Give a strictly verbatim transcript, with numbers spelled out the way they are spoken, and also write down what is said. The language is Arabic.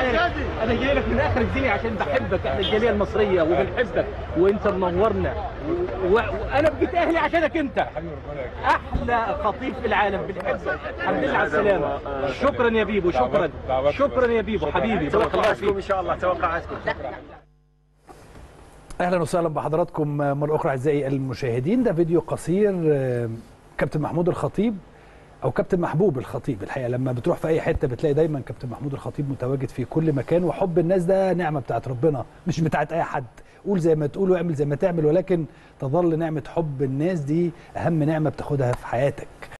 امبارح. انا جاي لك من اخر الدنيا عشان بحبك، احنا الجاليه المصريه وبنحبك وانت منورنا، وانا بجيت اهلي عشانك انت. احلى خطيب في العالم، بنحبك. الحمد لله على السلامه. شكرا يا بيبو، شكرا شكرا يا بيبو حبيبي. توقعاتكم ان شاء الله، توقعاتكم. اهلا وسهلا بحضراتكم مره اخرى اعزائي المشاهدين. ده فيديو قصير كابتن محمود الخطيب او كابتن محبوب الخطيب. الحقيقه لما بتروح في اي حته بتلاقي دايما كابتن محمود الخطيب متواجد في كل مكان، وحب الناس ده نعمه بتاعت ربنا مش بتاعت اي حد. قول زي ما تقول واعمل زي ما تعمل، ولكن تظل نعمه حب الناس دي اهم نعمه بتاخدها في حياتك.